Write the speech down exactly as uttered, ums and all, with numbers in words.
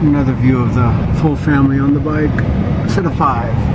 Another view of the full family on the bike. Set of five.